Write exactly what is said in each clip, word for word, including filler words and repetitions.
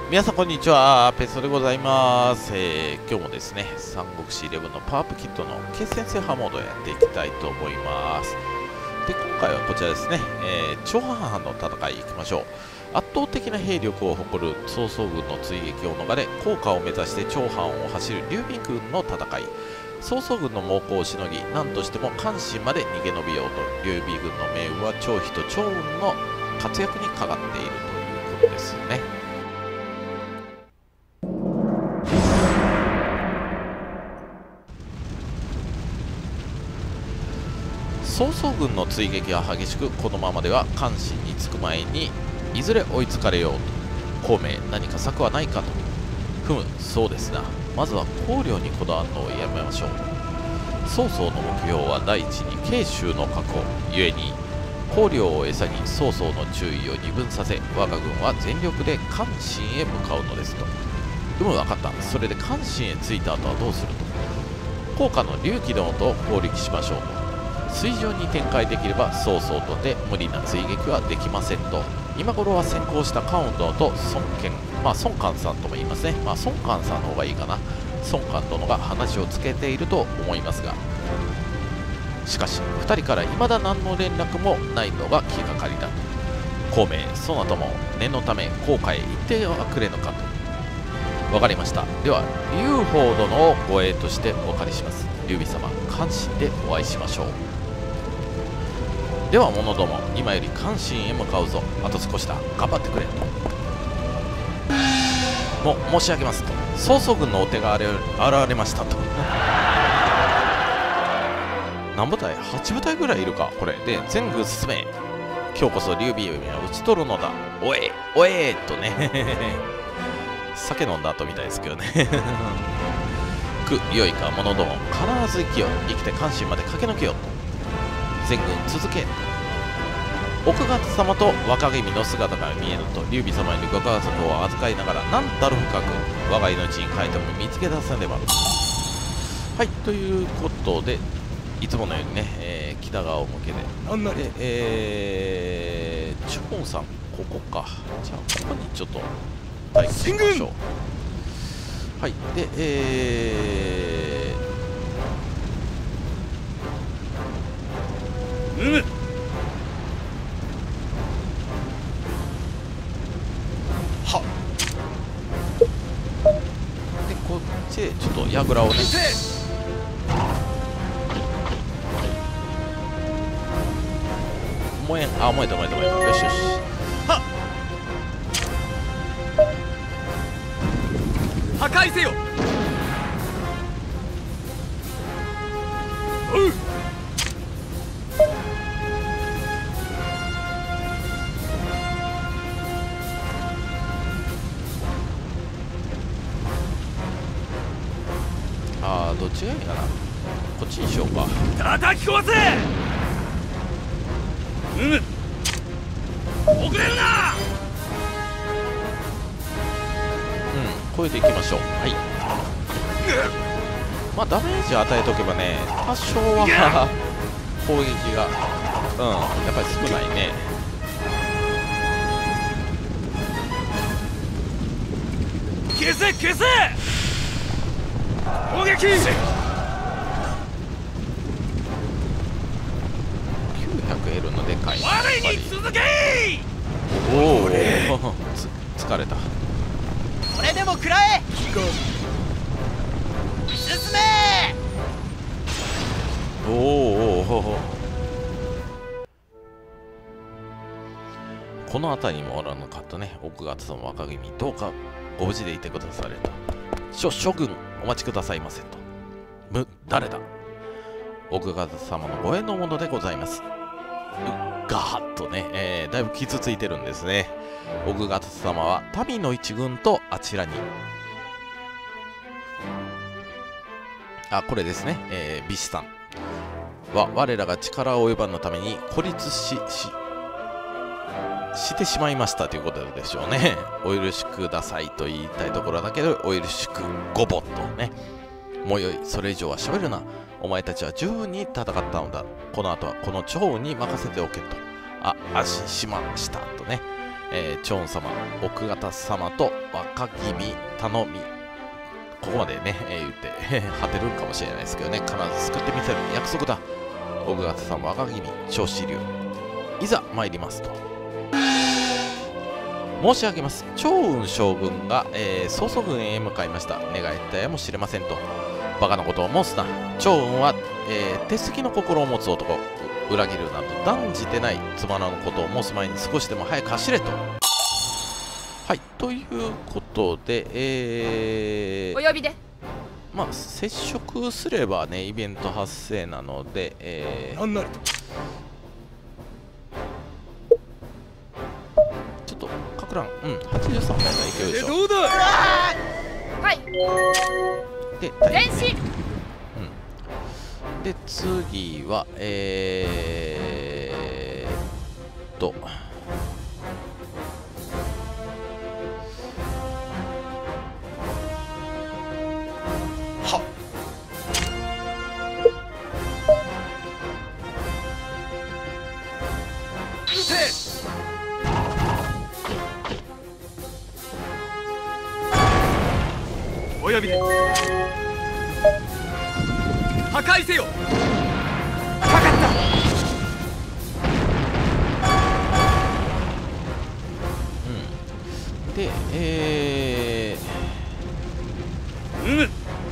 皆さんこんにちは、ペソでございます。えー、今日もですね、三国志イレブンのパワーアップキットの決戦制覇モードをやっていきたいと思います。で、今回はこちらですね、えー、長藩藩の戦い行きましょう。圧倒的な兵力を誇る曹操軍の追撃を逃れ、降下を目指して長藩を走る劉備軍の戦い。曹操軍の猛攻をしのぎ、何としても関心まで逃げ延びようと、劉備軍の命運は張飛と趙雲の活躍にかかっているということですね。曹操軍の追撃は激しく、このままでは関心につく前にいずれ追いつかれようと。孔明、何か策はないかと。ふむ、そうですな。まずは公領にこだわるのをやめましょう。曹操の目標は第一に慶州の確保、ゆえに公領を餌に曹操の注意を二分させ、我が軍は全力で関心へ向かうのですと。うむ、分かった。それで関心へ着いた後はどうすると。高価の隆起殿と攻撃しましょうと。水上に展開できれば曹操とて無理な追撃はできませんと。今頃は先行した関羽殿と孫権、まあ孫観さんとも言いますね。まあ孫観さんの方がいいかな。孫観殿が話をつけていると思いますが、しかしふたりから未だ何の連絡もないのが気がかりだと。孔明、そなたも念のため航海へ行ってはくれぬかと。わかりました。では劉邦殿を護衛としてお借りします。劉備様、関心でお会いしましょう。では者ども、今より関心へ向かうぞ。あと少しだ、頑張ってくれと。も申し上げますと、曹操軍のお手が現れましたと。何部隊 ?はち 部隊ぐらいいるか、これで全軍進め。今日こそ劉備は討ち取るのだ。おえおえー、っとね酒飲んだ後みたいですけどねくよいか者ども、必ず生きよ、生きて関心まで駆け抜けよと。全軍続け。奥方様と若君の姿が見えると、劉備様にご家族を預かりながら、何たる深く我が命に変えても見つけ出さねば。はい、ということで、いつものようにね、えー、北側を向けて、で、えー、チョコンさん、ここか。じゃあ、ここにちょっと待機しましょう。はい、で、えー、うむはっで、こっちでちょっと櫓をね、燃えん、あ、燃えた燃えた燃えた、よしよし、はっ破壊せよ。おう。 あー、どっちがいいかな。こっちにしようか。 叩き壊せ。うむ、遅れるな。 これでいきましょう。はい。まあダメージ与えとけばね、多少は攻撃が、うん、やっぱり少ないね。 消せ消せ。攻撃。 きゅうひゃくエル のでかい。 我に続け。 おおつ疲れた。 これでも食らえ。進め。 おーおーおー、この辺りにもおらなかったね。奥方様、若君、どうかご無事でいてくだされと。諸諸君お待ちくださいませと。む誰だ。奥方様のご縁のものでございます。ガーッとね、えー、だいぶ傷ついてるんですね。奥方様は民の一軍とあちらに、あ、これですね、えー、美士さんは我らが力及ばぬために孤立しししてしまいましたということでしょうね。お許しくださいと言いたいところだけど、お許しくごぼっとね。もうよい、それ以上は喋るな。お前たちは十分に戦ったのだ。この後はこの趙雲に任せておけと。あ、安心しましたとね。 えー、長雲様、奥方様と若君頼み、ここまでね、えー、言って果てるんかもしれないですけどね、必ず救ってみせる約束だ。奥方様、若君、長子竜、いざ参りますと。申し上げます。長雲将軍が、えー、曹操軍へ向かいました。願えたやもしれませんと。バカなことを申すな。長雲は、えー、手すきの心を持つ男。裏切るなど断じてない。つまらぬことを申す前に少しでも早く走れと。はい、ということで、えー、 お呼びで。 まあ、接触すればね、イベント発生なので、えー、 なんなりとちょっと、かく乱、うん、はちじゅうさんメーターいけるでしょ。 どうだ。 はい。 で、 前進。 で、次は、えーっと、 は撃て。お呼びで。破壊せよ。かかった。 うん。で、えうむ。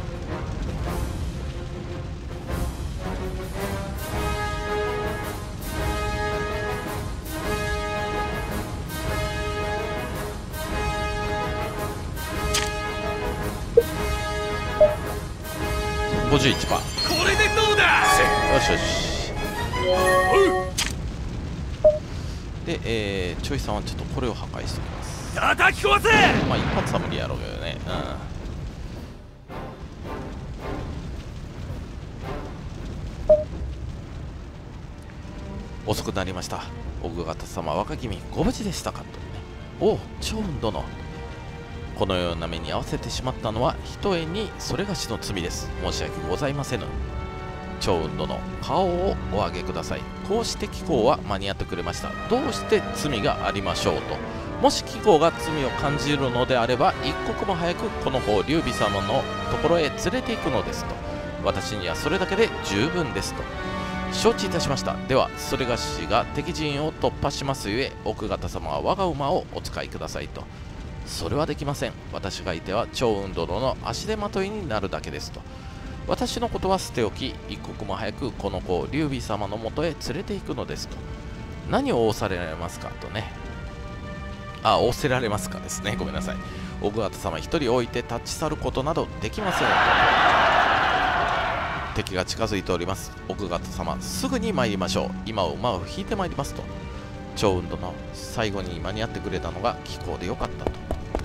ー、ごじゅういちパーセント。 これでどうだ。 よしよし。 おう。 で、えー、ちょいさんはちょっとこれを破壊しておきます。 叩き壊せ。 まあ、一発は無理やろうけどね。うん。遅くなりました。奥方様、若君、ご無事でしたかとね。おう、長雲殿。このような目に遭わせてしまったのは、ひとえにそれがしの罪です。申し訳ございませぬ。長雲殿、顔をお上げください。こうして貴公は間に合ってくれました。どうして罪がありましょうと。もし貴公が罪を感じるのであれば、一刻も早くこの子を劉備様のところへ連れて行くのですと。私にはそれだけで十分ですと。承知いたしました。では、それがしが敵陣を突破しますゆえ、奥方様は我が馬をお使いくださいと。それはできません。私がいては長雲殿の足手まといになるだけですと。私のことは捨て置き、一刻も早くこの子を劉備様のもとへ連れて行くのですと。何を仰されられますかとね。あ、仰せられますかですね。ごめんなさい。奥方様一人置いて立ち去ることなどできませんと。敵が近づいております。奥方様、すぐに参りましょう。今馬を引いて参りますと。長雲殿、最後に間に合ってくれたのが貴公でよかったと。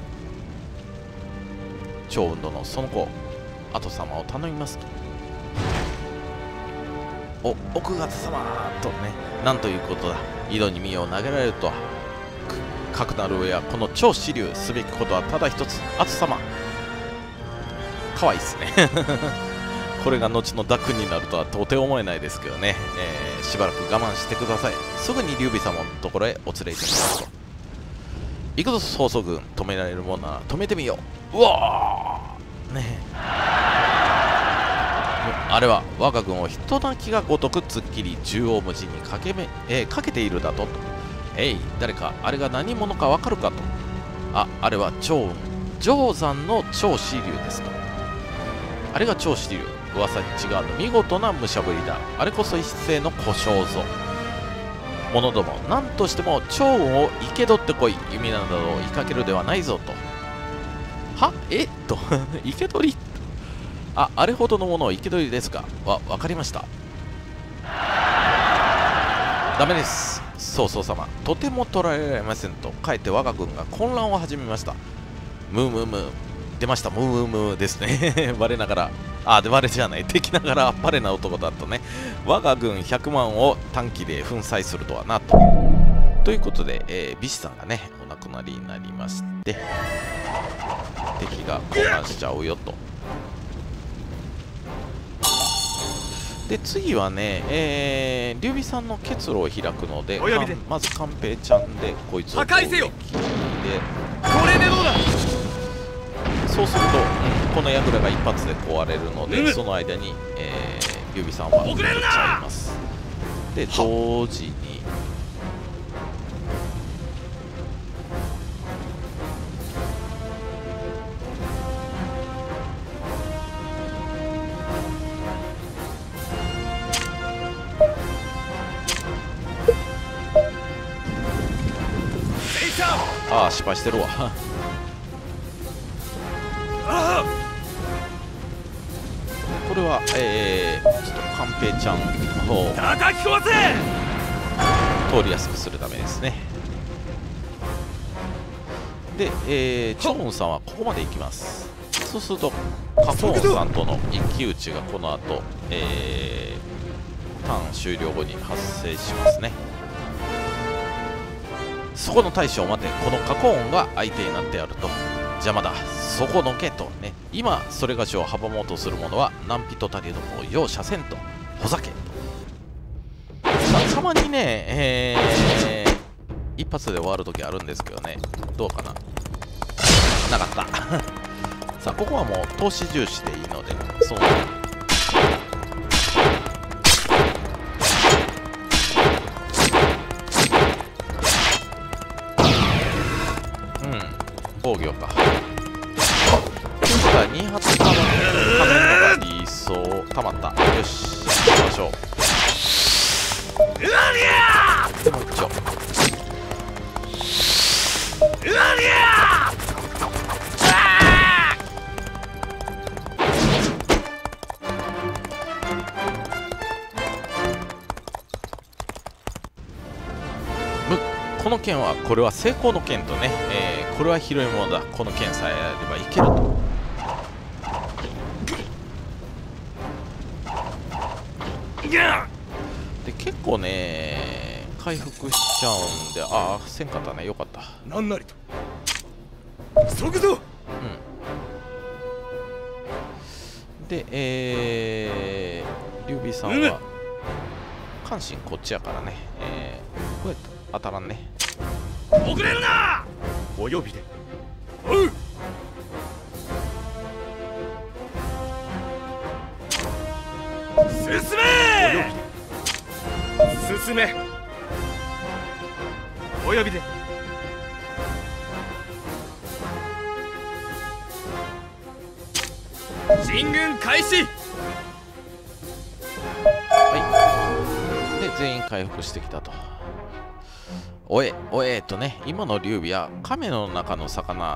長雲殿、その子、後様を頼みますと。お、奥方様とね、なんということだ。井戸に身を投げられるとは。かくなる上はこの超支流すべきことはただ一つ。後様、かわいいっすね。これが後の濁になるとは到底思えないですけどね、えー、しばらく我慢してください。すぐに劉備様のところへお連れいたしますと。行くぞ曹操軍、止められるものなら止めてみよう。うわーねえ、あれは我が軍を人泣きがごとく突っ切り縦横無尽にかけめ、えー、かけているだとと。えい、誰かあれが何者かわかるかと。あ、あれは長雲定山の長支流ですと。あれが長支流、噂に違うの見事な武者ぶりだ。あれこそ一世の小姓ぞ。者ども、何としても長雲を生け取ってこい。弓などを追いかけるではないぞと。はえっと生け取り、あ、あれほどのものを生け取りですか。わ、わかりました。ダメです、曹操様。とても捕らえられませんと。かえって我が軍が混乱を始めました。ムームームー。出ました、ムームームーですね。我ながら、あ、で我じゃない、敵ながらあっぱれな男だとね。我が軍ひゃくまんを短期で粉砕するとはなと。ということで、えー、ビシさんがね、お亡くなりになりまして、敵が混乱しちゃうよと。 で次はね、えー、劉備さんの結露を開くので、 お呼びでまず寛平ちゃんでこいつを破壊せよ。 でこれでどうだ。 そうすると、うん、この櫓が一発で壊れるので、 うむその間に、えー、劉備さんは遅れるなちゃいます。で同時にああ失敗してるわこれはえー、ちょっと寛平ちゃんの方を叩き壊せ。 通りやすくするためですね。で、えー、チョウンさんはここまで行きます。そうするとカコーンさんとの一騎打ちがこの後、えー、ターン終了後に発生しますね。そこの大将待て、このカコーンが相手になってやると邪魔だ、そこのけとね。今それがしを阻もうとする者は何人たりとも容赦せんと、ほざけと。まあ、たまにね、えー、一発で終わるときあるんですけどね、どうかな、なかったさあここはもう投資重視でいいので、その防御か。そしたらに発たまるのが理想。たまった。よし、行きましょう。でも一丁。この剣は、これは成功の剣とね、えー、これは広いものだ、この剣さえあればいけると。で結構ね回復しちゃうんで、ああせんかったね、よかった。 なんなりと急ぐぞ。 うんでえー、劉備さんは関心こっちやからね、えー、こうやって当たらんね。 遅れるな。お呼びで。おう。進め。進め。お呼びで。進軍開始。 はいで全員回復してきたと。おえおえとね、今の劉備は亀の中の魚、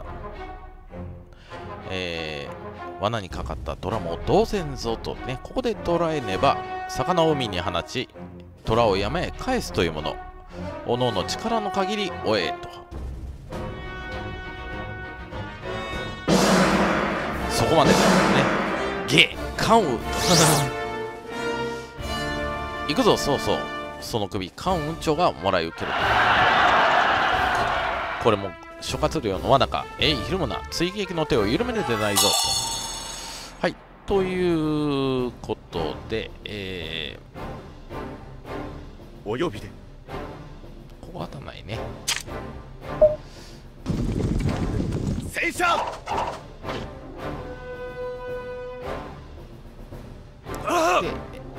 えー、罠にかかった虎も同然ぞとね、ここで捕らえねば魚を海に放ち虎を山へ返すというもの。おのおの力の限りおえと。そこまでだね。ゲー関羽行くぞ。そうそう、その首関羽長がもらい受ける。これも諸葛亮の罠か。えいひるむな、追撃の手を緩めるでないぞと。はい、ということで、えー、お呼びで。 ここ当たんないね。 戦車。 で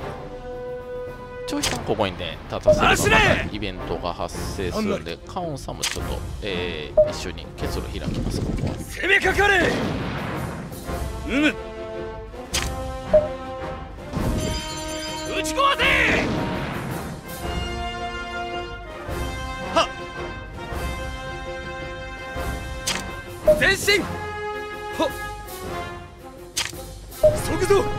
長飛さんここにね立たせればまたイベントが発生するんで、カオンさんもちょっと、えー、一緒に結露開きます。ここは攻めかかれ。うむ。打ち壊せ。はっ前進。はっ急ぐぞ。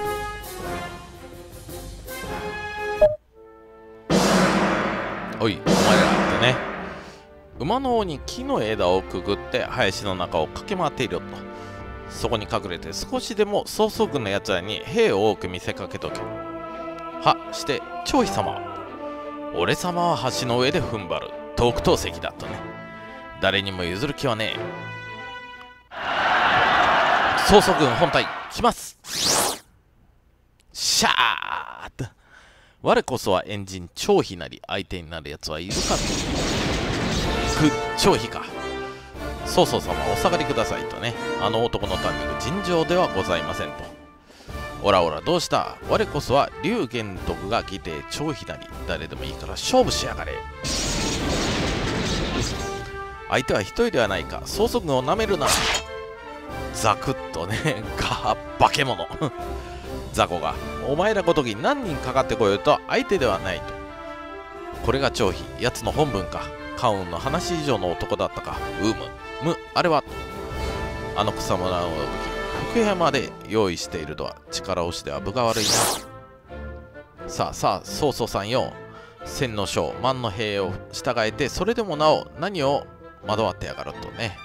おいお前らってね、馬の王に木の枝をくぐって林の中を駆け回っているよと。そこに隠れて少しでも曹操軍のやつらに兵を多く見せかけとけ。はして張飛様、俺様は橋の上で踏ん張る特等席だとね。誰にも譲る気はねえ。曹操軍本隊来ます。しゃあだと。我こそはエンジン張飛なり、相手になるやつはいるかと。く張飛か。曹操様お下がりくださいとね。あの男の単に尋常ではございませんと。おらおらどうした。我こそは龍玄徳が来て張飛なり、誰でもいいから勝負しやがれ。相手は一人ではないか。曹操軍をなめるな。ザクッとね、ガー化け物雑魚がお前らごとき何人かかってこようと相手ではないと。これが張飛、奴の本分か。関羽の話以上の男だったか。うむむあれはあの草むらの武器福山で用意しているとは力押しでは分が悪いな。さあさあ曹操さんよ、千の将万の兵を従えて、それでもなお何を惑わってやがるとね。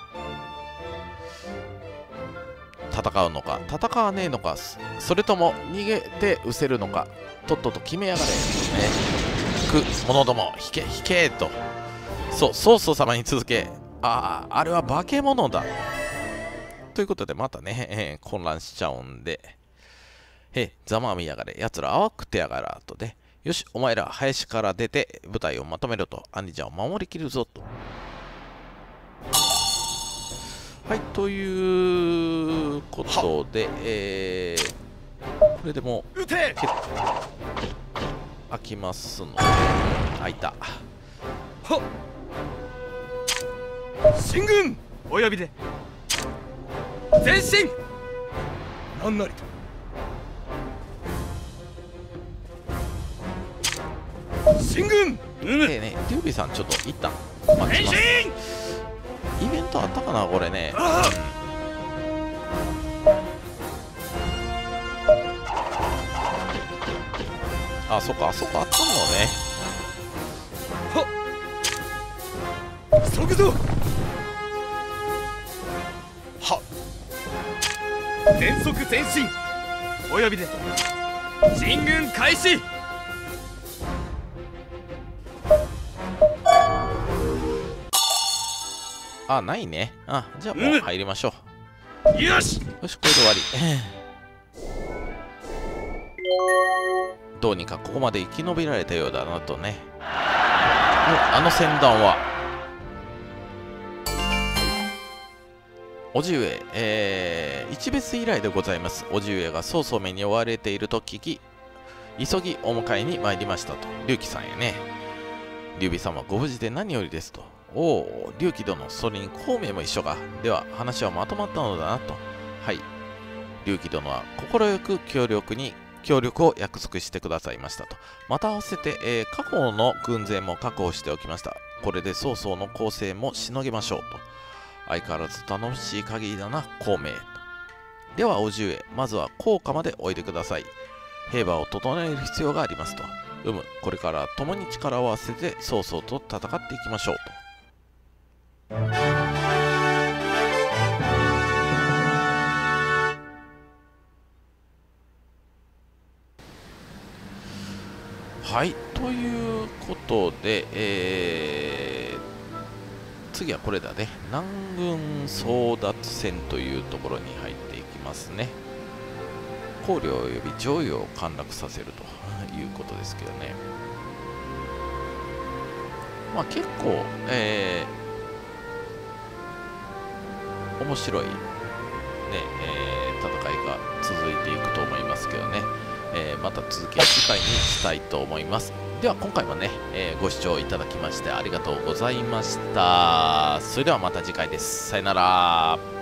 戦うのか戦わねえのか、それとも逃げて失せるのか、とっとと決めやがれ、ね、く者ども引け引けと。そう曹操様に続け、あああれは化け物だということでまたね、えー、混乱しちゃうんで、へざまあみやがれ、やつら淡くてやがらとで、よしお前ら林から出て部隊をまとめろと、兄者を守りきるぞと。はい、ということで、えー、これでもう開きますので、開いた。 はっ進軍お呼びで前進なんなりと進軍。 えーね、デュービーさんちょっと一旦待ちます。イベントあったかなこれね。 ああ、あそこあそこあったのね。 っ急ぐぞ。はっ全速前進お呼びで進軍開始。 あ、ないね。あ、じゃあもう入りましょう。 よしよし、これで終わり。どうにかここまで生き延びられたようだなとね。あの船団は叔父上、えー、一別以来でございます。叔父上が曹操めに追われていると聞き、急ぎお迎えに参りましたと。龍騎さんやね。劉備様ご無事で何よりですと。おお、龍騎殿、それに孔明も一緒か。では話はまとまったのだなと。はい。龍騎殿は快く協力に協力を約束してくださいましたと。また合わせて、えー、過去の軍勢も確保しておきました。これで曹操の攻勢もしのげましょうと。相変わらず頼もしい限りだな、孔明。では、叔父上、まずは甲賀までおいでください。兵馬を整える必要がありますと。うむ、これから共に力を合わせて曹操と戦っていきましょうと。はい、ということで、えー、次はこれだね。南軍争奪戦というところに入っていきますね。考慮及び上位を陥落させるということですけどね。まあ結構、えー、面白い、ねえー、戦いが続いていくと思いますけどね。えー、また続きは次回にしたいと思います。では今回もね、えー、ご視聴いただきましてありがとうございました。それではまた次回です。さよなら。